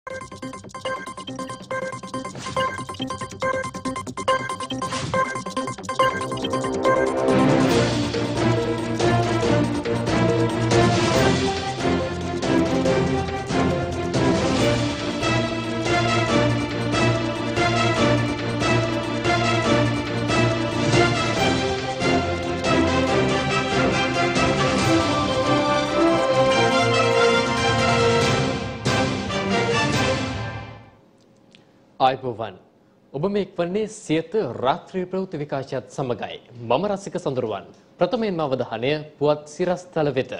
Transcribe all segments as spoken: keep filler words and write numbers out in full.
ආයුබෝවන් ඔබ මේ එක්වන්නේ සියත රාත්‍රී ප්‍රවෘත්ති විකාශයත් සමගයි මම රසික සඳරුවන් ප්‍රථමයෙන්ම අවධානය පුවත් සිරස්තල වෙත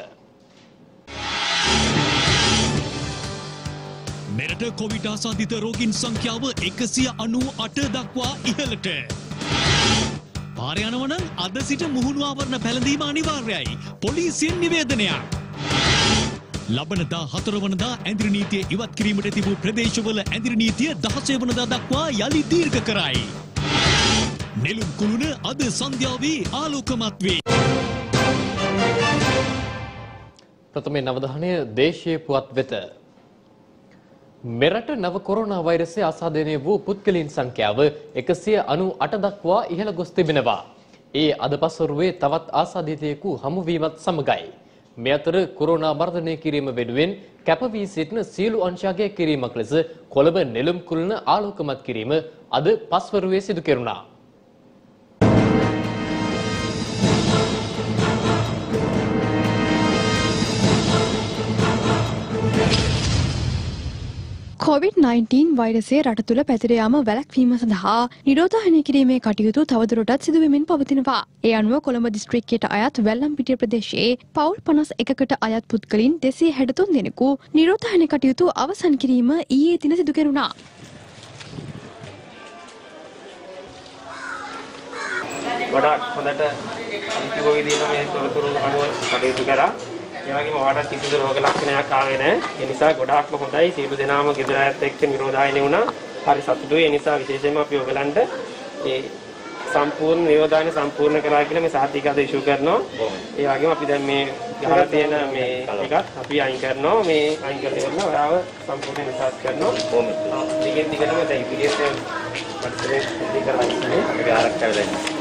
මෙරට කොවිඩ් ආසාදිත රෝගීන් සංඛ්‍යාව එකසිය අනූ අට දක්වා ඉහළට පාර යනවා නම් අද සිට මුහුණු ආවරණ පැළඳීම අනිවාර්යයි පොලිසියෙන් නිවේදනයක් ලබනදා හතර වනදා ඇඳිරි නීතිය ඉවත් කිරීමට තිබූ ප්‍රදේශවල ඇඳිරි නීතිය දහසය වනදා දක්වා යලි දීර්ඝ කරයි. නෙළුම් කුළුණ අද සන්ධ්‍යාවේ ආලෝකමත් වේ. ප්‍රථමයෙන් අවධානය දේශීය පුවත් වෙත. මෙරට නව කොරෝනා වෛරසය ආසාදනය වූ පුද්ගලයන් සංඛ්‍යාව එකසිය අනූ අට දක්වා ඉහළ ගොස් තිබෙනවා. ඒ අද පසුරුවේ තවත් ආසාදිතයෙකු හමුවීමත් සමගයි. මේ අතර කොරෝනා මර්ධනය කිරීම වෙනුවෙන් කැපවී සිටින සියලු අංශයගේ කිරීමක් ලෙස කොළඹ නෙළුම් කුළුණ ආලෝකමත් කිරීම අද පස්වරුවේ සිදු කෙරුණා. කොවිඩ් නයින්ටීන් වෛරසය රට තුළ පැතිර යාම වැළැක්වීම සඳහා නිරෝධායනය කිරීමේ කටයුතු තවදුරටත් සිදුවෙමින් පවතිනවා. ඒ අනුව කොළඹ දිස්ත්‍රික්කයට අයත් වැල්ලම්පිටිය ප්‍රදේශයේ පවුල් පනස් එකකට අයත් පුද්ගලයන් දෙසිය හැටතුන් දෙනෙකු නිරෝධායන කටයුතු අවසන් කිරීම ඊයේ දින සිදු කෙරුණා. වඩාත් හොඳට අන්තිම විදිහට මේ තොරතුරු අනුව කටයුතු කරා. ඒ වගේම ඔයාලට කිසිදු රෝග ලක්ෂණයක් ආවේ නැහැ. ඒ නිසා ගොඩාක්ම හොඳයි. සියලු දෙනාම ගෙදර ඇත් එක්ක නිරෝධායනය වුණා. හරි සතුටුයි. ඒ නිසා විශේෂයෙන්ම අපි ඔයගලන්ට මේ සම්පූර්ණ නිරෝධායනය සම්පූර්ණ කරලා කියලා මේ සහතික අද ඉෂු කරනවා. ඒ වගේම අපි දැන් මේ ගහලා තියෙන මේ එකත් අපි අයින් කරනවා. මේ අයින් කරලා ඉවරලා ඔයාව සම්පූර්ණ විශ්වාස කරනවා. කොහොමද? දිගින් දිගටම දැන් ඉපිරියස් පරිසරයේ ඉඳි කරලා ඉන්නේ. අපි ආරක්ෂා වෙලා ඉන්නේ.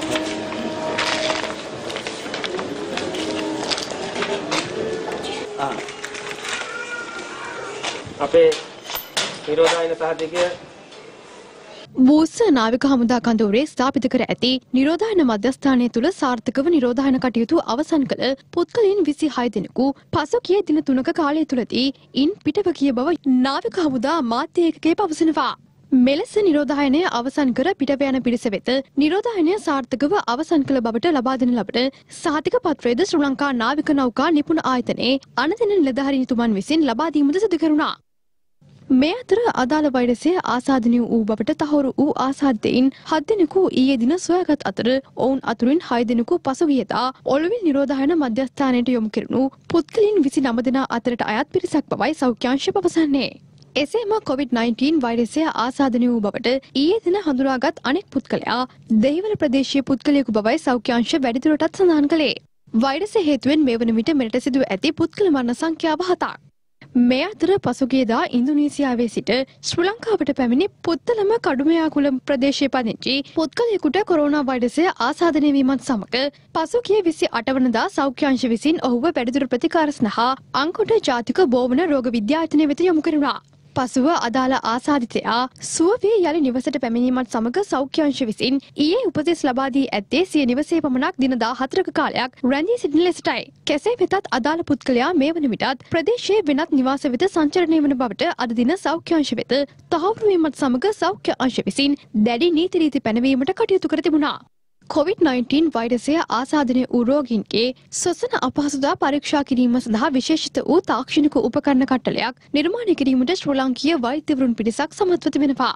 අපේ නිරෝධායන සහතිකය බූස්ස නාවික හමුදා කඳවුරේ ස්ථාපිත කර ඇති නිරෝධායන මධ්‍යස්ථානය තුළ සාර්ථකව නිරෝධායන කටයුතු අවසන් කළ පුද්ගලයන් විසිහය දෙනෙකු පසුගිය දින තුනක කාලය තුළදී ඉන් පිටව ගිය බව නාවික හමුදා මාධ්‍ය ඒකකයේ පවසනවා. මෙලෙස නිරෝධායනය අවසන් කර පිටව යන පිරිස වෙත නිරෝධායනය සාර්ථකව අවසන් කළ බවට ලබා දෙන ලබට සහතික පත්‍රයේද ශ්‍රී ලංකා නාවික නෞකා නිපුණ ආයතනයේ අනදින නිලධාරීතුමන් විසින් ලබා දීමද සිදු කෙරුණා. මේ අතර අදාළ වෛරසය ආසාදනය වූ බවට තහවුරු වූ ආසාදිතයින් හත් දෙනෙකු ඊයේ දින සොයාගත් අතර ඔවුන් අතුරින් හය දෙනෙකු පසුගියදා ඔළුවිල් නිරෝධායන මධ්‍යස්ථානයට යොමු කෙරුණු පුද්ගලයන් විසිනම දෙනා අතරට අයත් පිරිසක් බවයි සෞඛ්‍යාංශ පවසන්නේ. එසේම කොවිඩ් නයින්ටීන් වෛරසය ආසාදනය වූ බවට ඊයේ දින හඳුනාගත් අනෙක් පුද්ගලයා දෙහිවල ප්‍රදේශීය පුද්ගලයෙකු බවයි සෞඛ්‍යාංශ වැඩිදුරටත් සඳහන් කළේ. වෛරසය හේතුවෙන් මේ වන විට මෙරට සිදුව ඇති පුද්ගල මරණ සංඛ්‍යාව හතක්. මේ අතර පසුගියදා ඉන්දුනීසියාවේ සිට ශ්‍රී ලංකාවට පැමිණි පුත්තලම කඩුමයාකුලම් ප්‍රදේශයේ පදිංචි පුද්ගලයෙකුට කොරෝනා වෛරසය ආසාදනය වීමත් සමග පසුගිය විසි අට වනදා සෞඛ්‍යාංශ විසින් ඔහුව වැඩිදුර ප්‍රතිකාර සඳහා අංකොට ජාතික බෝවන රෝග විද්‍යායතනය වෙත යොමු කෙරුණා. පසුව අදාළ ආසාදිතයා සුව වී යළි නිවසට පැමිණීමත් සමග සෞඛ්‍යාංශ විසින් ඊයේ උපදෙස් ලබා දී ඇත්තේ සිය නිවසේ පමණක් දින දාහතරක කාලයක් රැඳී සිටින ලෙසටයි. කෙසේ වෙතත් අදාළ පුද්ගලයා මේ වන විටත් ප්‍රදේශයේ වෙනත් නිවාස වෙත සංචරණය වන බවට අද දින සෞඛ්‍යාංශ වෙත තහවුරු වීමත් සමග සෞඛ්‍ය අංශ විසින් දැඩි නීති රීති පැනවීමට කටයුතු කර තිබුණා. කොවිඩ් නයින්ටීන් වෛරසය ආසාදනය වූ රෝගීන්ගේ ශ්වසන අපහසුතා පරීක්ෂා කිරීම සඳහා විශේෂිත වූ තාක්ෂණික උපකරණ කට්ටලයක් නිර්මාණය කිරීමට ශ්‍රී ලාංකීය වෛද්‍යවරුන් පිරිසක් සමත්ව තිබෙනවා.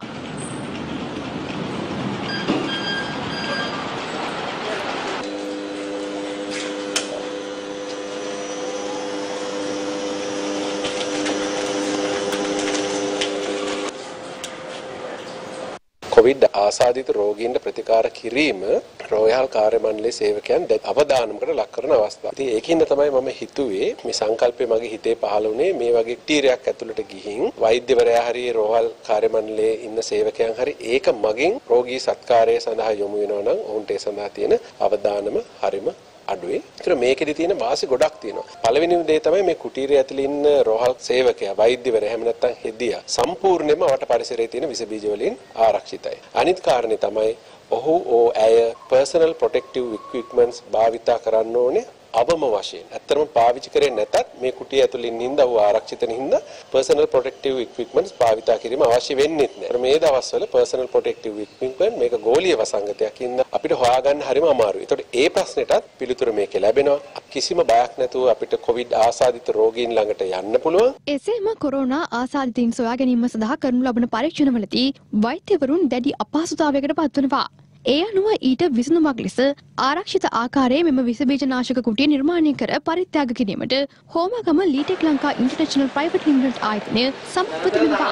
කොවිඩ් ආසාදිත රෝගීන්ට ප්‍රතිකාර කිරීම රෝයල් කාර්ය මණ්ඩලයේ සේවකයන් අවදානමකට ලක් කරන අවස්ථාව. ඉතින් ඒකින්ද තමයි මම හිතුවේ මේ සංකල්පය මගේ හිතේ පහළ වුණේ මේ වගේ ටීරයක් ඇතුළට ගිහින් වෛද්‍යවරයා හරි රෝහල් කාර්ය මණ්ඩලයේ ඉන්න සේවකයන් හරි ඒක මගින් රෝගී සත්කාරය සඳහා යොමු වෙනවා නම් ඔවුන්ට ඒ සඳහා තියෙන අවදානම හරිම අඩුවේ. ඒතර මේකෙදි තියෙන වාසි ගොඩක් තියෙනවා. පළවෙනිම දේ තමයි මේ කුටීරය ඇතුළේ ඉන්න රෝහල් සේවකයා, වෛද්‍යවරයා හැම නැත්තම් හෙදියා සම්පූර්ණයෙන්ම වට පරිසරයේ තියෙන විස බීජ වලින් ආරක්ෂිතයි. අනිත් කාරණේ තමයි ඔහු ඕ ඇය personal protective equipments භාවිතා කරන්න ඕනේ අවම වශයෙන්. ඇත්තටම පාවිච්චි කරේ නැතත් මේ කුටිය ඇතුළේ ඉන්න ඔහු ආරක්ෂිත නින්ද personal protective equipments භාවිතා කිරීම අවශ්‍ය වෙන්නේ නැහැ. මේ දවස්වල personal protective equipment මේක ගෝලීය වසංගතයක් ඉන්න අපිට හොයාගන්න හරිම අමාරුයි. ඒතකොට ඒ ප්‍රශ්නෙටත් පිළිතුර මේකේ ලැබෙනවා. කිසිම බයක් නැතුව අපිට කොවිඩ් ආසාදිත රෝගීන් ළඟට යන්න පුළුවන්. එසේම කොරෝනා ආසාදිතයින් සොයා ගැනීම සඳහා කරනු ලබන පරීක්ෂණවලදී වෛද්‍යවරුන් දැඩි අපහසුතාවයකට පත්වනවා. ඒ අනුව ඊට විසඳුමක් ලෙස ආරක්ෂිත ආකාරයේ මෙම විස බීජනාශක කුටිය නිර්මාණය කර පරිත්‍යාග කිරීමට Homagama Leetech Lanka International Private Limited ආයතනය සම්පත වෙනවා.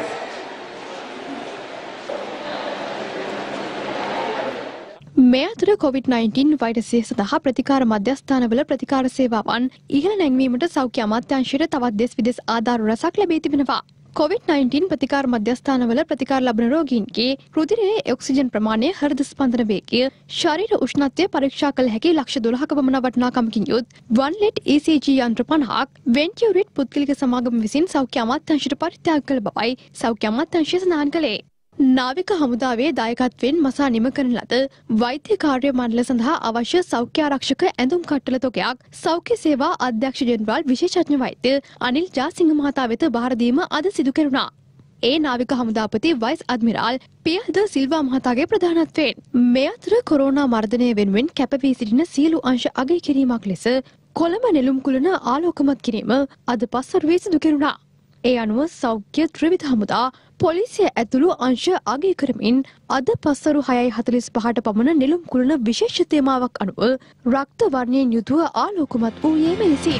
මේ අතර කොවිඩ් නයින්ටීන් වෛරසය සඳහා ප්‍රතිකාර මධ්‍යස්ථානවල ප්‍රතිකාර සේවාවන් ඉහළ නැංවීමට සෞඛ්‍ය අමාත්‍යාංශයට තවත් දෙස් විදෙස් ආධාර රැසක් ලැබී තිබෙනවා. කොවිඩ් නයින්ටීන් ප්‍රතිකාර මධ්‍යස්ථානවල ප්‍රතිකාර ලබන රෝගීන්ගේ රුධිරයේ ඔක්සිජන් ප්‍රමාණය, හෘද ස්පන්දන වේගය, ශරීර උෂ්ණත්වය පරීක්ෂා කළ හැකි ලක්ෂ දොළහක පමණ වටිනාකමකින් යුත් වන් ලෙට් ඊ සී ජී යන්ත්‍ර පනහක් වෙන්ටියුරිට් පුද්ගලික සමාගම විසින් සෞඛ්‍ය අමාත්‍යාංශයට පරිත්‍යාග කළ බවයි සෞඛ්‍ය අමාත්‍යාංශය සඳහන් කළේ. නාවික හමුදාවේ දායකත්වයෙන් මසා නිම කරන ලද වෛද්‍ය කාර්ය මණ්ඩල සඳහා අවශ්‍ය සෞඛ්‍ය ආරක්ෂක ඇඳුම් කට්ටල තොගයක් සෞඛ්‍ය සේවා අධ්‍යක්ෂ ජෙනරාල් විශේෂඥ වෛද්‍ය අනිල් ජාසිංහ මහතා වෙත බාර දීම අද සිදු කෙරුණා. ඒ නාවික හමුදාපති වයිස් අද්මිරාල් පියල්ද සිල්වා මහතාගේ ප්‍රධානත්වයෙන් මේ අතර කොරෝනා මර්ධනය වෙනුවෙන් කැපවී සිටින සියලු අංශ අගය කිරීමක් ලෙස කොළඹ නෙළුම් කුලන ආලෝකමත් කිරීම අද පස්වරුවේ සිදු කෙරුණා. ඒ අනුව සෞඛ්‍ය ත්‍රිවිධ හමුදා පොලිසිය ඇතුළු අංශ අගය කරමින් අද පස්වරු හයයි හතළිස් පහට පමණ නෙළුම් කුලන විශේෂ තේමාවක් අනුව රක්ත වර්ණයෙන් යුතුව ආලෝකමත් වූයේ මෙලෙසින්.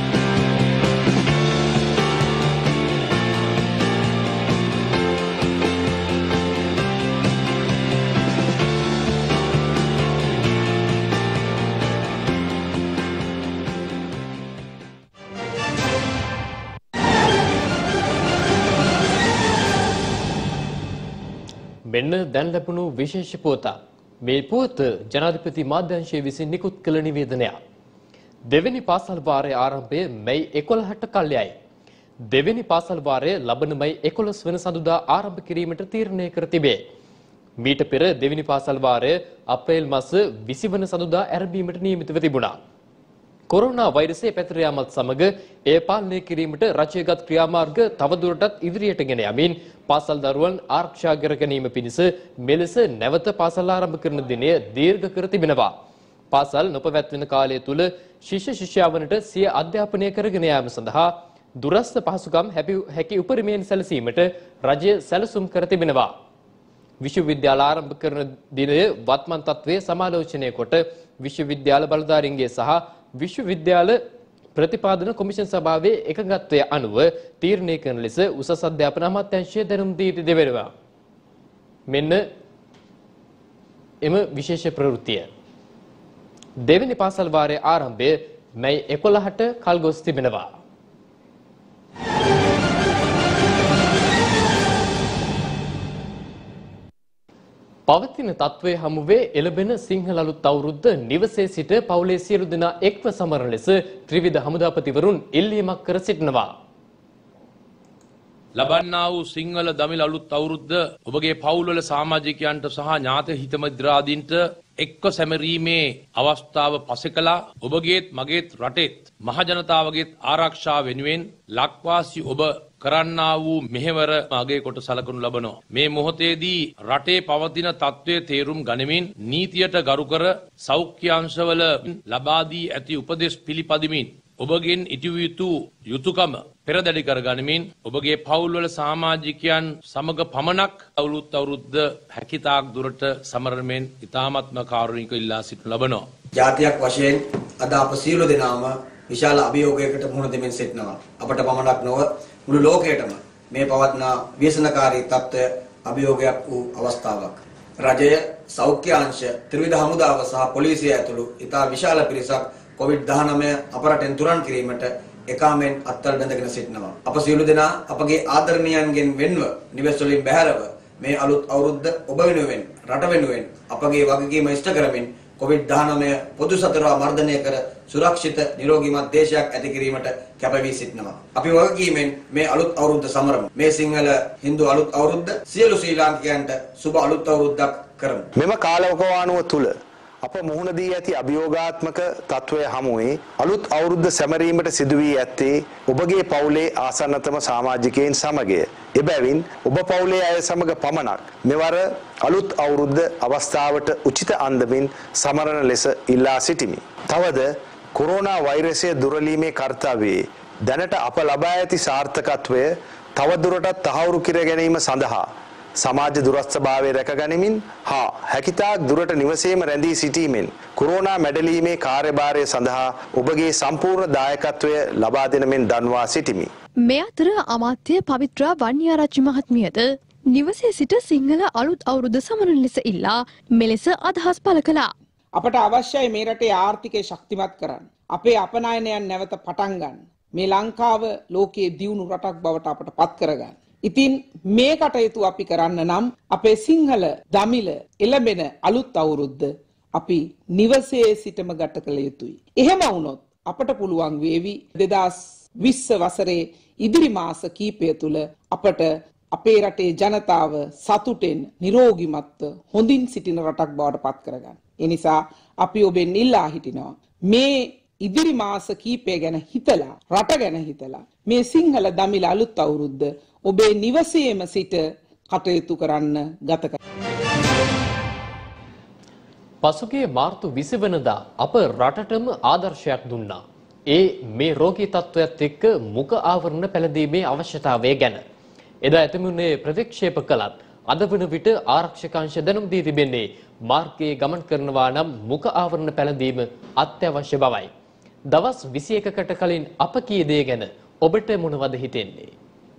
මෙන්න දැන් ලැබුණු විශේෂ පුවතක්. මේ පුවත ජනාධිපති මාධ්‍යංශය විසින් නිකුත් කළ නිවේදනයක්. දෙවෙනි පාසල් වාරයේ ආරම්භය මැයි එකොළහට කල්යයි. දෙවෙනි පාසල් වාරය ලබන මැයි එකොළොස් වන සඳුදා ආරම්භ කිරීමට තීරණය කර තිබේ. මීට පෙර දෙවෙනි පාසල් වාරය අප්‍රේල් මාස විසි වන සඳුදා ආරම්භීමට නියමිතව තිබුණා. කොරෝනා වෛරසය පැතිර යාමත් සමග එය පාලනය කිරීමට රජයගත් ක්‍රියාමාර්ග තවදුරටත් ඉදිරියට ගෙන යමින් පාසල් දරුවන් ආරක්ෂා කර ගැනීම පිණිස මෙලෙස නැවත පාසල් ආරම්භ කරන දිනය දීර්ඝ කර තිබෙනවා. පාසල් නොපැවැත්වෙන කාලය තුල ශිෂ්‍ය ශිෂ්‍යාවනට සිය අධ්‍යාපනය කරගෙන යාම සඳහා දුරස්ථ පහසුකම් හැකි උපරිමයෙන් සැලසීමට රජය සැලසුම් කර තිබෙනවා. විශ්වවිද්‍යාල ආරම්භ කරන දිනය වත්මන් තත්ත්වයේ සමාලෝචනය කොට විශ්වවිද්‍යාල බලධාරීන්ගේ සහ විශ්වවිද්‍යාල ප්‍රතිපාදන කොමිෂන් සභාවේ එකඟත්වය අනුව තීරණය කරන ලෙස උසස් අධ්‍යාපන අමාත්‍යාංශය දැනුම් දී තිබෙනවා. මෙන්න එම විශේෂ ප්‍රවෘත්තිය. දෙවෙනි පාසල් වාරයේ ආරම්භය මැයි එකොළහට කල් ගොස් තිබෙනවා. පවතින තත්ත්වයේ හමුවේ එළබෙන සිංහල අලුත් අවුරුද්ද නිවසේ සිට පවුලේ සියලු දෙනා එක්ව සමරන ලෙස ත්‍රිවිධ හමුදාපතිවරුන් ඉල්ලීමක් කර සිටිනවා. ලබන්නා වූ සිංහල දමිළ අලුත් අවුරුද්ද ඔබගේ පවුල්වල සමාජිකයන්ට සහ ඥාති හිතමිත්‍රාදීන්ට එක්ව සැමරීමේ අවස්ථාව පසෙකලා ඔබගේත් මගේත් රටේත් මහජනතාවගේත් ආරක්ෂාව වෙනුවෙන් ලක්වාසී ඔබ කරන්නා වූ මෙහෙවර අගය කොට සලකනු ලබනවා. මේ මොහොතේදී රටේ පවතින තත්ත්වයේ තේරුම් ගනිමින් නීතියට ගරු කර සෞඛ්‍ය අංශවල ලබා දී ඇති උපදෙස් පිළිපදිමින් ඔබගෙන් ඉටු යුතු යුතුයකම පෙරදැඩි කර ගනිමින් ඔබගේ පවුල්වල සමාජිකයන් සමග පමණක් අවුරුද්ද අවුරුද්ද හැකිතාක් දුරට සමරමින් ඉතාමත්ම කාරුණිකව ඉල්ලා සිටිනු ලබනවා. ජාතියක් වශයෙන් අද අප සියලු දෙනාම විශාල අභියෝගයකට මුහුණ දෙමින් සිටිනවා. අපට පමණක් නොව මුළු ලෝකයටම මේ පවත්නා ව්‍යසනකාරී තත්ත්වය අභියෝගයක් වූ අවස්ථාවක්. රජය සෞඛ්‍ය අංශ ත්‍රිවිධ හමුදාව සහ පොලිසිය ඇතුළු ඉතා විශාල පිරිසක් කොවිඩ් දහනවය අප රටෙන් තුරන් කිරීමට එකාමෙන් අත්වල බැඳගෙන සිටිනවා. අප සියලු දෙනා අපගේ ආදරණීයන්ගෙන් වෙන්ව නිවෙස් වලින් බැහැරව මේ අලුත් අවුරුද්ද ඔබ වෙනුවෙන් රට වෙනුවෙන් අපගේ වගකීම ඉෂ්ට කරමින් කොවිඩ් දහනවය පොදු සතරවා මර්ධනය කර සුරක්ෂිත නිරෝගීමත් දේශයක් ඇති කිරීමට කැපවී සිටිනවා. අපි වගකීමෙන් මේ අලුත් අවුරුද්ද සමරමු. මේ සිංහල හින්දු අලුත් අවුරුද්ද සියලු ශ්‍රී ලාංකිකයන්ට සුබ අලුත් අවුරුද්දක් කරමු. මෙම කාලවකවානුව තුල අප මුහුණ දී ඇති අභියෝගාත්මක තත්වය හමුවේ අලුත් අවුරුද්ද සැමරීමට සිදු වී ඇත්තේ ඔබගේ පවුලේ ආසන්නතම සමාජිකයන් සමගය. එබැවින් ඔබ පවුලේ අය සමග පමණක් මෙවර අලුත් අවුරුද්ද අවස්ථාවට උචිත අන්දමින් සමරන ලෙස ඉල්ලා සිටිමි. තවද කොරෝනා වෛරසය දුරලීමේ කර්තව්‍යයේ දැනට අප ලබා ඇති සාර්ථකත්වය තවදුරටත් තහවුරු කර ගැනීම සඳහා සමාජ දුරස්ථභාවය රැකගනිමින් හා හැකිතාක් දුරට නිවසේම රැඳී සිටීමෙන් කොරෝනා මැඩලීමේ කාර්යභාරය සඳහා ඔබගේ සම්පූර්ණ දායකත්වය ලබා දෙන මෙන් දන්වා සිටිමි. මේ අතර අමාත්‍ය පවිත්‍රා වන්නිආරච්චි මහත්මියද නිවසේ සිට සිංහල අලුත් අවුරුද්ද සමරන ලෙස ඉල්ලා මෙලෙස අදහස් පළ කළා. අපට අවශ්‍යයි මේ රටේ ආර්ථිකය ශක්තිමත් කරන්න. අපේ අපනයනයන් නැවත පටන් ගන්න. මේ ලංකාව ලෝකයේ දියුණු රටක් බවට අපට පත් කරගන්න. ඉතින් මේ කටයුතු අපි කරන්න නම් අපේ සිංහල දමිළ එළඹෙන අලුත් අවුරුද්ද අපි නිවසේ සිටම ගත කළ යුතුයි. එහෙම වුණොත් අපට පුළුවන් වේවි දෙදාස් විස්ස වසරේ ඉදිරි මාස කීපය තුල අපට අපේ රටේ ජනතාව සතුටෙන් නිරෝගීමත්ව හොඳින් සිටින රටක් බවට පත් කරගන්න. ඒ නිසා අපි ඔබෙන් ඉල්ලා හිටිනවා මේ ඉදිරි මාස කීපය ගැන හිතලා රට ගැන හිතලා මේ සිංහල දමිළ අලුත් අවුරුද්ද ඔබේ නිවසේම සිට කටයුතු කරන්න ගත කරන්න. පසුගිය මාර්තු විසි වෙනිදා අප රටටම ආදර්ශයක් දුන්නා. ඒ මේ රෝගී තත්ත්වයත් එක්ක මුඛ ආවරණ පැළඳීමේ අවශ්‍යතාවය ගැන. එදා එතුමුනේ ප්‍රතික්ෂේප කළත් අද වන විට ආරක්ෂක අංශ දැනුම් දී තිබෙන්නේ මාර්ගයේ ගමන් කරනවා නම් මුඛ ආවරණ පැළඳීම අත්‍යවශ්‍ය බවයි. දවස් විසි එකකට කලින් අප කී දේ ගැන ඔබට මොනවද හිතෙන්නේ?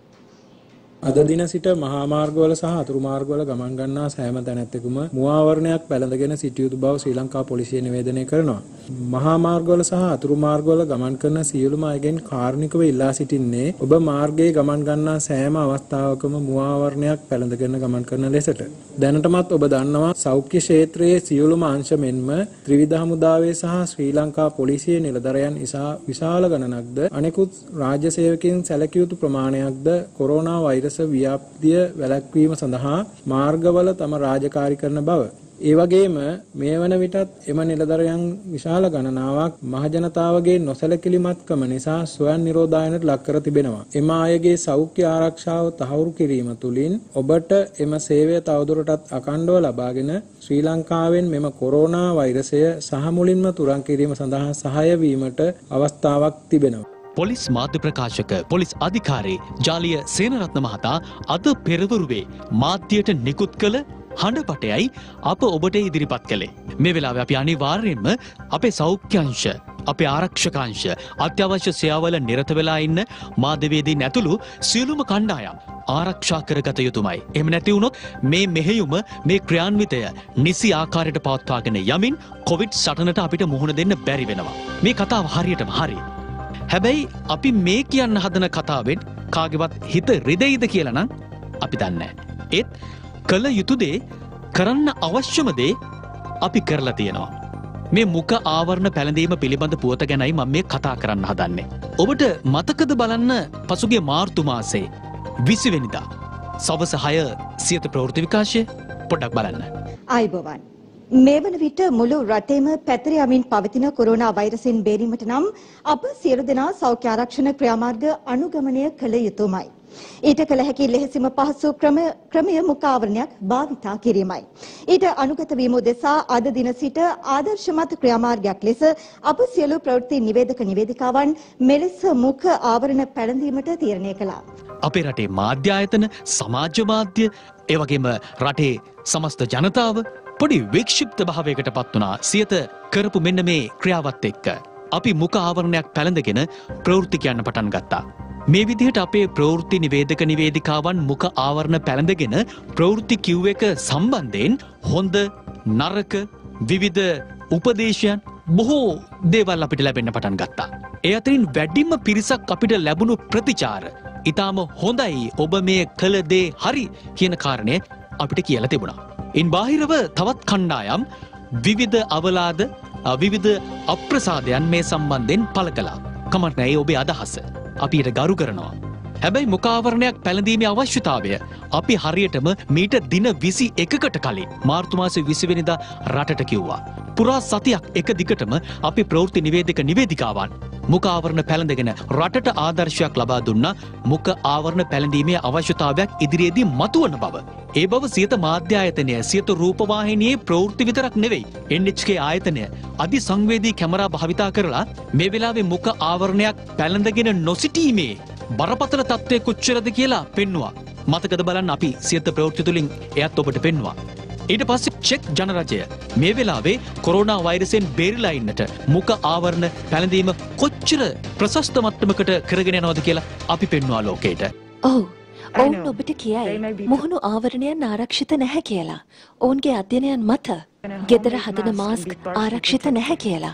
අද දින සිට මහා මාර්ගවල සහ අතුරු මාර්ගවල ගමන් ගන්නා සෑම තැනැත්තෙකුම මුවාවරණයක් පැළඳගෙන සිටිය යුතු බව ශ්‍රී ලංකා පොලිසිය නිවේදනය කරනවා. මහා මාර්ගවල සහ අතුරු මාර්ගවල ගමන් කරන සියලුම අයගෙන් කාරුණිකව ඉල්ලා සිටින්නේ ඔබ මාර්ගයේ ගමන් ගන්නා සෑම අවස්ථාවකම මුවාවරණයක් පැළඳගෙන ගමන් කරන ලෙසට. දැනටමත් ඔබ දන්නවා සෞඛ්‍ය ක්ෂේත්‍රයේ සියලුම අංශ මෙන්ම ත්‍රිවිධ හමුදාවේ සහ ශ්‍රී ලංකා පොලිසියේ නිලධරයන් ඉසා විශාල ගණනක්ද අනෙකුත් රාජ්‍ය සේවකයන් සැලකිය යුතු ප්‍රමාණයක්ද කොරෝනා වෛරස් ව්‍යාප්තිය වැළැක්වීම සඳහා මාර්ගවල තම රාජකාරී කරන බව. ඒ වගේම මේ වන විටත් එම නිලධරයන් විශාල ගණනාවක් මහජනතාවගේ නොසැලකිලිමත්කම නිසා ස්වයං නිරෝධායනට ලක් කර තිබෙනවා. එම අයගේ සෞඛ්‍ය ආරක්ෂාව තහවුරු කිරීම තුළින් ඔබට එම සේවය තවදුරටත් අඛණ්ඩව ලබාගෙන ශ්‍රී ලංකාවෙන් මෙම කොරෝනා වෛරසය සහ මුලින්ම තුරන් කිරීම සඳහා සහාය වීමට අවස්ථාවක් තිබෙනවා. පොලිස් මාධ්‍ය ප්‍රකාශක පොලිස් අධිකාරී ජාලිය සේනරත්න මහතා අද පෙරවරුවේ මාධ්‍යයට නිකුත් කළ හඬපටයයි අප ඔබට ඉදිරිපත් කළේ. මේ වෙලාවේ අපි අනිවාර්යයෙන්ම අපේ සෞඛ්‍ය අංශ, අපේ ආරක්ෂක අංශ, අත්‍යවශ්‍ය සේවාවල නිරත වෙලා ඉන්න මාධ්‍යවේදීන් ඇතුළු සියලුම කණ්ඩායම් ආරක්ෂා කරගත යුතුමයි. එහෙම නැති වුණොත් මේ මෙහෙයුම මේ ක්‍රියාන්විතය නිසි ආකාරයට පවත්වාගෙන යමින් කොවිඩ් සටනට අපිට මුහුණ දෙන්න බැරි වෙනවා. මේ කතාව හරියටම හරි. හැබැයි අපි මේ කියන්න හදන කතාවෙන් කාගේවත් හිත රිදෙයිද කියලා නම් අපි දන්නේ නැහැ. ඒත් කළ යුතු දේ කරන්න අවශ්‍යම දේ අපි කරලා තියෙනවා. මේ මුඛ ආවරණ පැළඳීම පිළිබඳ පුවත ගැනයි මම මේ කතා කරන්න හදන්නේ. ඔබට මතකද බලන්න පසුගිය මාර්තු මාසේ විසි වෙනිදා සවස හය සියත ප්‍රවෘත්ති විකාශය පොඩ්ඩක් බලන්න. ආයිබෝවන්. මේ වන විට මුළු රටේම පැතිර යමින් පවතින කොරෝනා වෛරසයෙන් බේරීමට නම් අප සියලු දෙනා සෞඛ්‍ය ආරක්ෂණ ක්‍රියාමාර්ග අනුගමනය කළ යුතුමයි. ඊට කළ හැකි ලෙහෙසිම පහසු ක්‍රම ක්‍රමය මුඛ ආවරණයක් භාවිතා කිරීමයි. ඊට අනුගත වීම උදෙසා අද දින සිට ආදර්ශමත් ක්‍රියාමාර්ගයක් ලෙස අප සියලු ප්‍රවෘත්ති නිවේදක නිවේදිකාවන් මෙලෙස මුඛ ආවරණ පැළඳීමට තීරණය කළා. අපේ රටේ මාධ්‍ය ආයතන, සමාජ මාධ්‍ය, ඒ වගේම රටේ සමස්ත ජනතාව පොඩි වික්ෂිප්ත භාවයකට පත් වුණා සියත කරපු මෙන්න මේ ක්‍රියාවත් එක්ක. අපි මුඛ ආවරණයක් පැළඳගෙන ප්‍රවෘත්ති කියන්න පටන් ගත්තා. මේ විදිහට අපේ ප්‍රවෘත්ති නිවේදක නිවේදිකාවන් මුඛ ආවරණ පැළඳගෙන ප්‍රවෘත්ති කිව් එක සම්බන්ධයෙන් හොඳ නරක විවිධ උපදේශයන් බොහෝ දේවල් අපිට ලැබෙන්න පටන් ගත්තා. ඒ අතරින් වැඩිම පිරිසක් අපිට ලැබුණු ප්‍රතිචාර ඊටාම හොඳයි ඔබ මේ කළ දේ හරි කියන කාරණය අපිට කියලා තිබුණා. ඉන් බාහිරව තවත් කණ්ඩායම් විවිධ අවලාද විවිධ අප්‍රසාදයන් මේ සම්බන්ධයෙන් පළ කළා. කමක් නැහැ ඔබේ අදහස. අපි ඊට ගරු කරනවා. හැබැයි මුඛාවරණයක් පැළඳීමේ අවශ්‍යතාවය අපි හරියටම මීට දින විසි එකකට කලින් මාර්තු මාසේ විසි වෙනිදා රටට කිව්වා. පුරා සතියක් එක දිගටම අපි ප්‍රවෘත්ති නිවේදක නිවේදිකාවන් මුඛ ආවරණ පැළඳගෙන රටට ආදර්ශයක් ලබා දුන්නා. මුඛ ආවරණ පැළඳීමේ අවශ්‍යතාවයක් ඉදිරියේදී මතුවන බව. ඒ බව සියත මාධ්‍ය ආයතනය සියත රූපවාහිනියේ ප්‍රවෘත්ති විතරක් නෙවෙයි එන් එච් කේ ආයතනය අධි සංවේදී කැමරා භාවිතා කරලා මේ වෙලාවේ මුඛ ආවරණයක් පැළඳගෙන නොසිටීමේ බරපතල තත්ත්වය කොච්චරද කියලා පෙන්නවා. මතකද බලන්න අපි සියත ප්‍රවෘත්ති තුලින් එයත් ඔබට පෙන්නවා. ඊට පස්සේ චෙක් ජනරජය මේ වෙලාවේ කොරෝනා වෛරසයෙන් බේරිලා ඉන්නට මුඛ ආවරණ පැළඳීම කොච්චර ප්‍රශස්ත මට්ටමකට කරගෙන යනවද කියලා අපි පෙන්වුවා ලෝකයට. ඔව්. ඔවුන් ඔබට කියයි මුහුණු ආවරණයන් ආරක්ෂිත නැහැ කියලා. ඔවුන්ගේ අධ්‍යයනයන් මත ගෙදර හදන මාස්ක් ආරක්ෂිත නැහැ කියලා.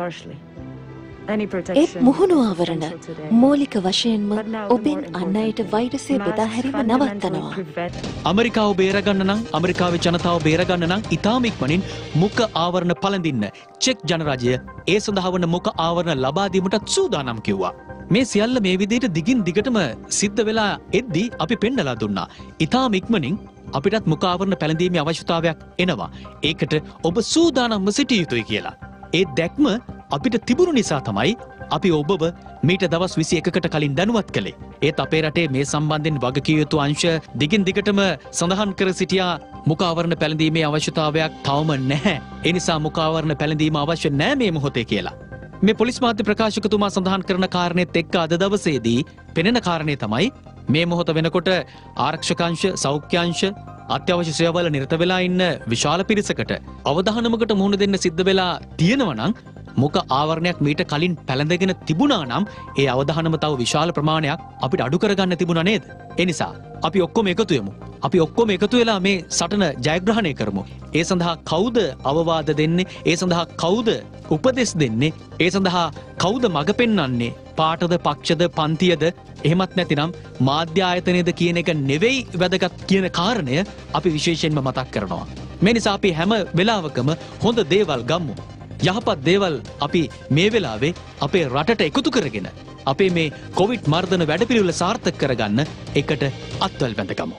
ඒත් මුහුණු ආවරණ මූලික වශයෙන්ම ඔබෙන් අන් අයට වෛරසය බෙදා හැරීම නවත්තනවා. ඇමරිකාව බේරගන්න නම් ඇමරිකාවේ ජනතාව බේරගන්න නම් ඉතාම ඉක්මනින් මුඛ ආවරණ පළඳින්න චෙක් ජනරජය ඒ සඳහා වන මුඛ ආවරණ ලබා දීමට සූදානම් කිව්වා. මේ සියල්ල මේ විදිහට දිගින් දිගටම සිද්ධ වෙලා එද්දී අපි පෙන්නලා දුන්නා. ඉතාම ඉක්මනින් අපිටත් මුඛ ආවරණ පැළඳීමේ අවශ්‍යතාවයක් එනවා. ඒකට ඔබ සූදානම්ව සිටිය යුතුයි කියලා. ඒ දැක්ම අපිට තිබුණු නිසා තමයි අපි ඔබව මීට දවස් විසි එකකට කලින් දැනුවත් කළේ. ඒත් අපේ රටේ මේ සම්බන්ධයෙන් වගකිය යුතු අංශ දිගින් දිගටම සඳහන් කර සිටියා මුඛ ආවරණ පැළඳීමේ අවශ්‍යතාවයක් තවම නැහැ. ඒ නිසා මුඛ ආවරණ පැළඳීම අවශ්‍ය නැහැ මේ මොහොතේ කියලා. මේ පොලිස් මාධ්‍ය ප්‍රකාශකතුමා සඳහන් කරන කාරණේත් එක්ක අද දවසේදී පෙනෙන කාරණේ තමයි මේ මොහොත වෙනකොට ආරක්ෂකංශ සෞඛ්‍යාංශ අත්‍යවශ්‍ය සේවවල නිරත වෙලා ඉන්න විශාල පිරිසකට අවධානමකට මුහුණ දෙන්න සිද්ධ වෙලා තියෙනවා නම් මුඛ ආවරණයක් මීට කලින් පැළඳගෙන තිබුණා නම් ඒ අවධානම තව විශාල ප්‍රමාණයක් අපිට අඩු කරගන්න තිබුණා නේද? ඒ නිසා අපි ඔක්කොම එකතු වෙමු. අපි ඔක්කොම එකතු වෙලා මේ සටන ජයග්‍රහණය කරමු. ඒ සඳහා කවුද අවවාද දෙන්නේ? ඒ සඳහා කවුද උපදෙස් දෙන්නේ? ඒ සඳහා කවුද මඟ පෙන්වන්නේ? පාටද පක්ෂද පන්තියද එහෙමත් නැතිනම් මාධ්‍ය ආයතනයේද කියන එක නෙවෙයි වැදගත් කියන කාරණය අපි විශේෂයෙන්ම මතක් කරනවා. මේ නිසා අපි හැම වෙලාවකම හොඳ දේවල් ගම්මු. යහපත් දේවල් අපි මේ වෙලාවේ අපේ රටට එකතු කරගෙන අපේ මේ කොවිඩ් මර්ධන වැඩපිළිවෙල සාර්ථක කරගන්න එකට අත්වැල් බැඳගමු.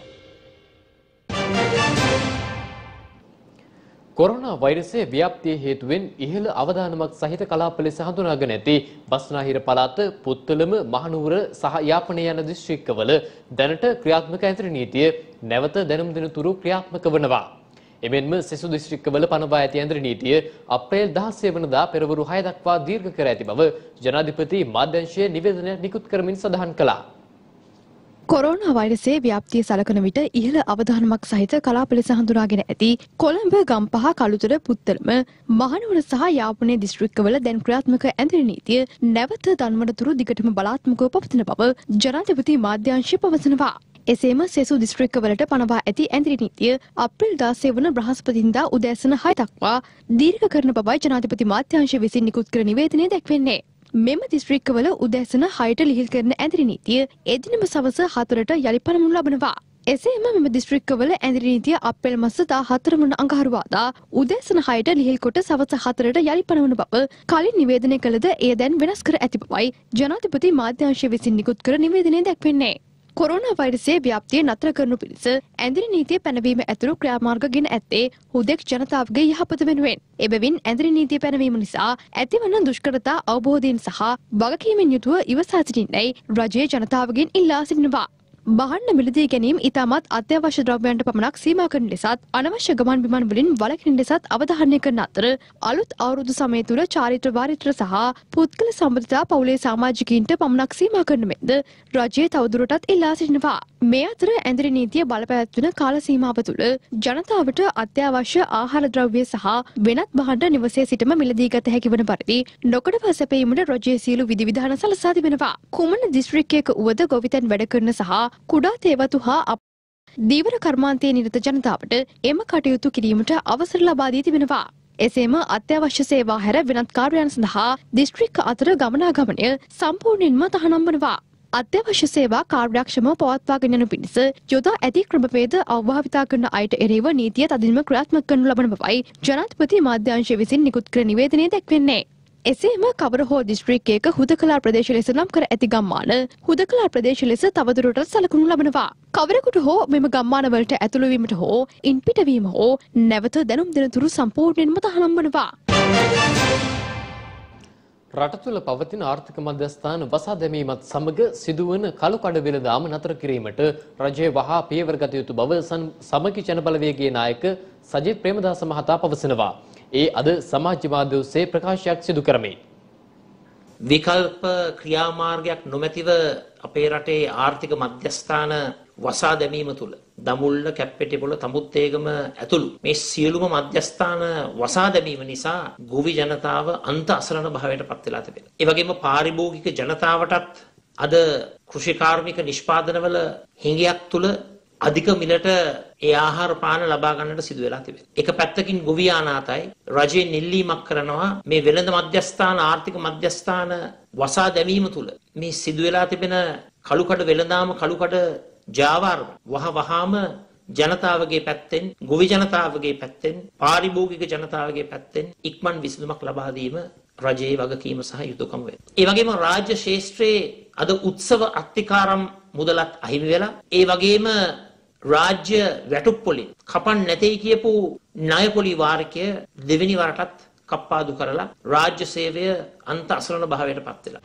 කොරෝනා වෛරසයේ ව්‍යාප්තිය හේතුවෙන් ඉහළ අවදානමක් සහිත කලාප ලෙස හඳුනාගෙන ඇති බස්නාහිර පළාත, පුත්තලම, මහනුවර සහ යාපනය යන දිස්ත්‍රික්කවල දැනට ක්‍රියාත්මක ඇඳරි නීතිය නැවත දැනුම් දෙන තුරු ක්‍රියාත්මක වනවා. එමෙන්ම සෙසු දිස්ත්‍රික්කවල පනවා ඇති ඇඳරි නීතිය අප්‍රේල් දහසය වනදා පෙරවරු හය දක්වා දීර්ඝ කර ඇති බව ජනාධිපති මාධ්‍යංශය නිවේදනයක් නිකුත් කරමින් සඳහන් කළා. කොරෝනා වෛරසයේ ව්‍යාප්තිය සලකන විට ඉහළ අවධානමක් සහිත කලාප ලෙස හඳුනාගෙන ඇති කොළඹ, ගම්පහ, කළුතර, පුත්තලම, මහනුවර සහ යාපනයේ දිස්ත්‍රික්කවල දැන් ක්‍රියාත්මක ඇඳරි නීතිය නැවත දන්වන තුරු දිගටම බලාත්මකව පවතින බව ජනාධිපති මාධ්‍යංශය පවසනවා. එසේම සෙසු දිස්ත්‍රික්කවලට පනවා ඇති ඇඳරි නීතිය අප්‍රේල් දාසය වන බ්‍රහස්පතින්දා උදෑසන හය දක්වා දීර්ඝ කරන බවයි ජනාධිපති මාධ්‍යංශය විසින් නිකුත් කර නිවේදනයේ දැක්වෙන්නේ. මෙම දිස්ත්‍රික්කවල උදෑසන හයට ලිහිල් කරන ඇඳරි නීතිය එදිනම සවස හතරට යළි පනවනු ලබනවා. එසේම මෙම දිස්ත්‍රික්කවල ඇඳරි නීතිය අප්‍රේල් මාස දාහතර වන අඟහරුවාදා උදෑසන හයට ලිහිල් කොට සවස හතරට යළි පනවන බව කලින් නිවේදනය කළද එය දැන් වෙනස් කර ඇති බවයි ජනාධිපති මාධ්‍යංශය විසින් නිකුත් කර නිවේදනයේ දැක්වෙන්නේ. කොරෝනා වෛරසයේ ව්‍යාප්තිය නතර කරනු පිණිස ඇඳරි නීතිය පැනවීම ඇතුළු ක්‍රියාමාර්ග ගෙන ඇත්තේ හුදෙක් ජනතාවගේ යහපත වෙනුවෙන්. එබැවින් ඇඳරි නීතිය පැනවීම නිසා ඇතිවන දුෂ්කරතා අවබෝධයෙන් සහ වගකීමෙන් යුතුව ඉවසා සිටින්නයි රජයේ ජනතාවගෙන් ඉල්ලා සිටිනවා. බහන්න මිලදී ගැනීම ඉතාමත් අත්‍යවශ්‍ය ද්‍රව්‍යයන්ට පමණක් සීමා කරන ලෙසත් අනවශ්‍ය ගමන් බිමන් වලින් වළකින ලෙසත් අවධාරණය කරන අතර අලුත් අවුරුදු සමය තුළ චාරිත්‍ර වාරිත්‍ර සහ පුද්ගල සම්බන්ධතා පවුලේ සමාජිකයින්ට පමණක් සීමා කරන මෙන්ද රජය තවදුරටත් ඉල්ලා සිටිනවා. මේ අතර ඇඳරි නීතිය බලපැවැත්වෙන කාල සීමාව තුළ ජනතාවට අත්‍යවශ්‍ය ආහාර ද්‍රව්‍ය සහ වෙනත් භාණ්ඩ නිවසේ සිටම මිලදී ගත හැකි වන පරිදි නොකඩවා සැපයීමට රජයේ සියලු විධිවිධාන සලසා තිබෙනවා. කුමන දිස්ත්‍රික්කයක වුවද ගොවිතැන් වැඩ කරන සහ කුඩා තේවතු හා දීවර කර්මාන්තයේ නිරත ජනතාවට එම කටයුතු කිරීමට අවසර ලබා දී තිබෙනවා. එසේම අත්‍යවශ්‍ය සේවා හැර වෙනත් කාර්යයන් සඳහා දිස්ත්‍රික්ක අතර ගමනාගමනය සම්පූර්ණයෙන්ම තහනම් වනවා. අත්‍යවශ්‍ය සේවා කාර්යක්ෂමව පවත්වාගෙන යනු පිණිස යොදා ඇති ක්‍රමවේද අවභාවිතා කරන අයට එරෙහිව නීතිය තදින්ම ක්‍රියාත්මක කරනු ලබන බවයි ජනාධිපති මාධ්‍යාංශය විසින් නිකුත් කර නිවේදනයේ දැක්වෙන්නේ. එසේම කවර හෝ දිස්ත්‍රික්කයක හුදකලා ප්‍රදේශ ලෙස නම් කර ඇති ගම්මාන හුදකලා ප්‍රදේශ ලෙස තවදුරටත් සලකනු ලබනවා. කවරෙකුට හෝ මෙම ගම්මානවලට ඇතුළු වීමට හෝ ඉන් පිටවීම හෝ නැවත දැනුම් දෙන තුරු සම්පූර්ණයෙන්ම තහනම් වනවා. රට තුළ පවතින ආර්ථික මධ්‍යස්ථාන වසා දැමීමත් සමග සිදුවන කළු කඩ වෙළඳාම නතර කිරීමට රජය වහා පියවර ගත යුතු බව සමගි ජනබලවේගයේ නායක සජිත් ප්‍රේමදාස මහතා පවසනවා. ඒ අද සමාජ මාධ්‍ය ඔස්සේ ප්‍රකාශයක් සිදු කරමින් විකල්ප ක්‍රියාමාර්ගයක් නොමැතිව අපේ රටේ ආර්ථික මධ්‍යස්ථාන වසා දැමීම තුළ දමුල්ල කැප්පෙටිපොළ තමුත්තේගම ඇතුළු මේ සියලුම මධ්‍යස්ථාන වසා දැමීම නිසා ගොවි ජනතාව අන්ත අසරණ භාවයට පත් වෙලා තිබෙනවා. ඒ වගේම පාරිභෝගික ජනතාවටත් අද කෘෂිකාර්මික නිෂ්පාදනවල හිඟයක් තුළ අධික මිලට ඒ ආහාර පාන ලබා ගන්නට සිදු වෙලා තිබෙනවා. එක පැත්තකින් ගොවි ආනාතයි රජයේ නිල්ලීමක් කරනවා මේ වෙළඳ මධ්‍යස්ථාන ආර්ථික මධ්‍යස්ථාන වසා දැමීම තුළ මේ සිදු වෙලා තිබෙන කළුකඩ වෙළඳාම කළුකඩ ජාවාරම වහ වහාම ජනතාවගේ පැත්තෙන් ගොවි ජනතාවගේ පැත්තෙන් පාරිභෝගික ජනතාවගේ පැත්තෙන් ඉක්මන් විසඳුමක් ලබා දීම රජයේ වගකීම සහ යුතුයකම වෙනවා. ඒ වගේම රාජ්‍ය ශාස්ත්‍රයේ අද උත්සව අත්තිකාරම් මුදලත් අහිමි වෙලා ඒ වගේම රාජ්‍ය වැටුප් වලින් කපන්න නැtei කියපු ණය පොලි වාරිකය දෙවෙනි වරටත් කප්පාදු කරලා රාජ්‍ය සේවය අන්ත අසරණ භාවයට පත් වෙලා.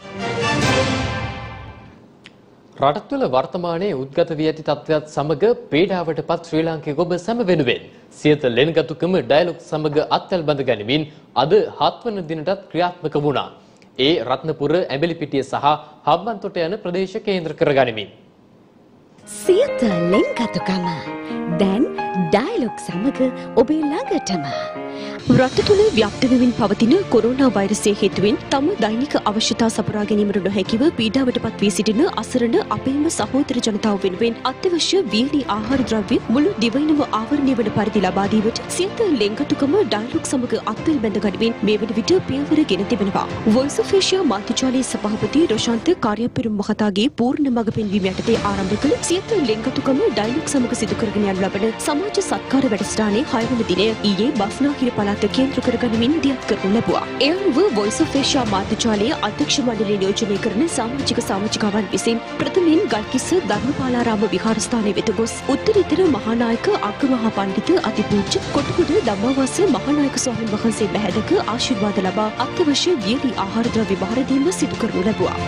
රට තුළ වර්තමානයේ උද්ගත වී ඇති තත්ත්වයක් සමග පීඩාවට පත් ශ්‍රී ලාංකික ඔබ සැම වෙනුවෙන් සියත ලෙන්ගතුකම ඩයලොග් සමග අත්වැල් බඳ ගනිමින් අද හත්වන දිනටත් ක්‍රියාත්මක වුණා. ඒ රත්නපුර ඇඹිලිපිටිය සහ හම්බන්තොට යන ප්‍රදේශ කේන්ද්‍ර කරගනිමින් සියත ලෙන්ගතුකම දැන් ඩයලොග් සමග ඔබේ ළඟටම රට තුළ ව්‍යාප්ත වෙමින් පවතින කොරෝනා වෛරසය හේතුවෙන් තම දෛනික අවශ්‍යතා සපුරා ගැනීමට නොහැකිව පීඩාවට පත් වී සිටින අසරණ අපේම සහෝදර ජනතාව වෙනුවෙන් අත්‍යවශ්‍ය වියලි ආහාර ද්‍රව්‍ය මුළු දිවයිනම ආවරණය වන පරිදි ලබා දීමට සියත ලෙන්ගතුකම ඩයලොග් සමග අත්වැල් බැඳ ගනිමින් මේ වන විට පියවර ගෙන තිබෙනවා. වොයිස් ඔෆ් ඒෂියා මාධ්‍යාලයේ සභාපති රොෂාන්ත කාර්යපෙරුම් මහතාගේ පූර්ණ මඟ පෙන්වීම යටතේ ආරම්භ කළ සියත ලෙන්ගතුකම ඩයලොග් සමග සිදු කරගෙන යනු ලබන සමාජ සත්කාර වැඩසටහනේ හය වන දිනය ඊයේ බස්නාහිර පළාත කේන්ද්‍ර කරගනිමින් දියත් කරනු ලැබුවා. එය අනුව වොයිස් ඔෆ් ඒෂියා මාධ්‍යාලයේ අධ්‍යක්ෂ මණ්ඩලය නියෝජනය කරන සමාජික සමාජිකාවන් විසින් ප්‍රථමයෙන් ගල්කිස්ස ධර්මපාලාරාම විහාරස්ථානයේ වෙත ගොස් උත්තරීතර මහානායක අග්‍රමහා පණ්ඩිත අතිපූජ්‍ය කොටුගොඩ ධම්මවාස මහානායක ස්වාමීන් වහන්සේ බැහැදක ආශිර්වාද ලබා අත්‍යවශ්‍ය වියලි ආහාර ද්‍රව්‍ය බහර දීම සිදු කරනු ලැබුවා.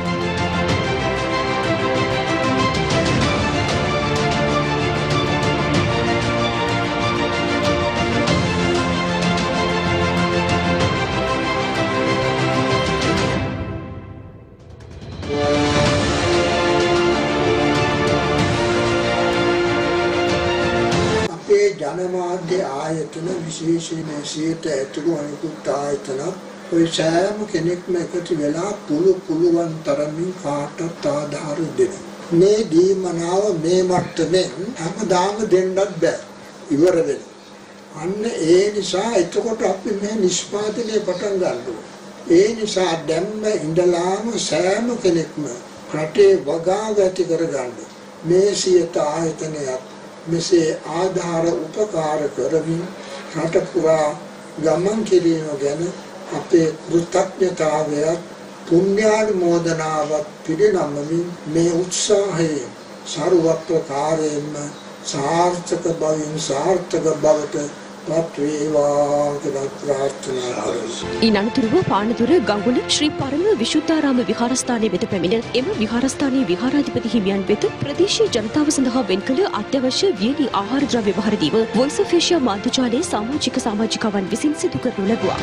ජනමාධ්‍ය ආයතන විශේෂයෙන් සියත ඇතුළු අනිකුත් ආයතන ඔය සෑම කෙනෙක්ම එකතු වෙලා පුළු පුළුවන් තරමින් කාටත් ආධාර දෙනවා. මේ දීමනාව මේ මට්ටමින් හැමදාම දෙන්නත් බෑ. ඉවර වෙනවා. අන්න ඒ නිසා එතකොට අපි මේ නිෂ්පාදනය පටන් ගන්නවා. ඒ නිසා දැම්ම ඉඳලාම සෑම කෙනෙක්ම රටේ වගාව ඇති කරගන්න මේ සියත ආයතනයක් මෙසේ ආධාර උපකාර කරමින් රට පුරා ගමන් කිරීම ගැන අපේ කෘතඥතාවයත් පුණ්‍යානුමෝදනාවත් පිළිනමමින් මේ උත්සාහයෙන් ਸਰවත්වකාරයෙන්ම සාර්ථක බවින් සාර්ථක බවට පත් වේවා කියලා ප්‍රාර්ථනා කරමි. ඊනතුරුව පානදුර ගඟුල ශ්‍රී පරම විශුද්ධාරාම විහාරස්ථානයේ වෙත පැමිණ එම විහාරස්ථානයේ විහාරාධිපති හිමියන් වෙත ප්‍රදේශීය ජනතාව සඳහා වෙන් කළ අත්‍යවශ්‍ය වියලි ආහාර ද්‍රව්‍ය බහර දීම වොයිස් ඔෆ් ඒෂියා මාධ්‍යාලයේ සමාජික සමාජිකාවන් විසින් සිදු කරනු ලැබුවා.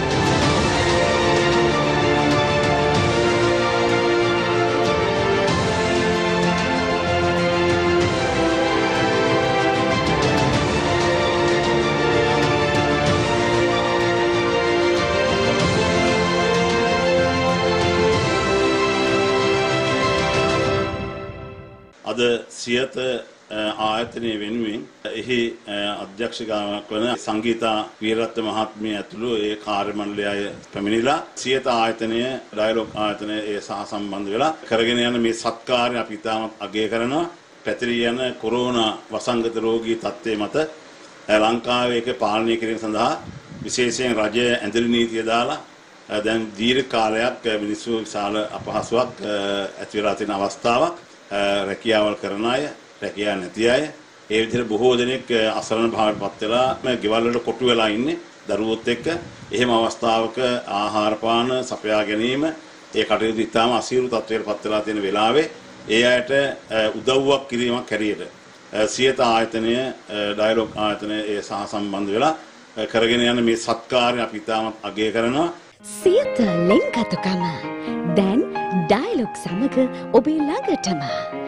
අද සියත ආයතනය වෙනුවෙන් එහි අධ්‍යක්ෂකවරක් වන සංගීතා වීරරත්න මහත්මිය ඇතුළු ඒ කාර්ය මණ්ඩලය පැමිණිලා සියත ආයතනය ඩයලොග් ආයතනය ඒ සහ සම්බන්ධ වෙලා කරගෙන යන මේ සත්කාරය අපි ඉතාමත් අගය කරනවා. පැතිරී යන කොරෝනා වසංගත රෝගී තත්ත්වයේ මත ලංකාවේ ඒක පාලනය කිරීම සඳහා විශේෂයෙන් රජය ඇඳිලි නීතිය දාලා දැන් දීර්ඝ කාලයක් මිනිස්සු විශාල අපහසුයක් ඇති වෙලා තියෙන අවස්ථාවක්. රැකියාවල් කරන අය, රැකියාව නැති අය, ඒ විදිහට බොහෝ දෙනෙක් අසරණ භාවයට පත් වෙලා ගෙවල් වල කොටු වෙලා ඉන්නේ දරුවොත් එක්ක. එහෙම අවස්ථාවක ආහාර පාන සපයා ගැනීම ඒ කටයුතු ඉතාම අසීරු තත්ත්වයකට පත් වෙලා තියෙන වෙලාවේ ඒ අයට උදව්වක් කිරීමක් හැටියට සියත ආයතනය ඩයලොග් ආයතනය ඒ සහ සම්බන්ධ වෙලා කරගෙන යන මේ සත්කාරය අපි ඉතාමත් අගය කරනවා. සියත ලෙන්ගතුකම දැන් ඩයලොග් සමග ඔබේ ළඟටම.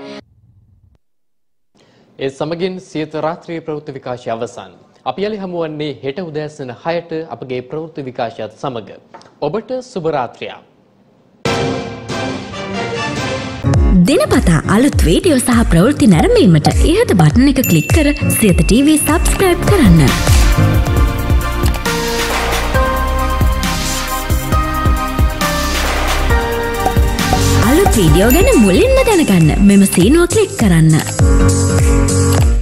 ඒ සමගින් සියත රාත්‍රියේ ප්‍රවෘත්ති විකාශය අවසන්. අපි යලි හමුවන්නේ හෙට උදෑසන හයට අපගේ ප්‍රවෘත්ති විකාශයත් සමග. ඔබට සුබ රාත්‍රියක්. දිනපතා අලුත් වීඩියෝ සහ ප්‍රවෘත්ති නැරඹීමට ඉහත බටන් එක ක්ලික් කර සියත ටීවී සබ්ස්ක්‍රයිබ් කරන්න. අලුත් වීඩියෝ ගැන මුලින්ම දැනගන්න මෙම සීනුව ක්ලික් කරන්න.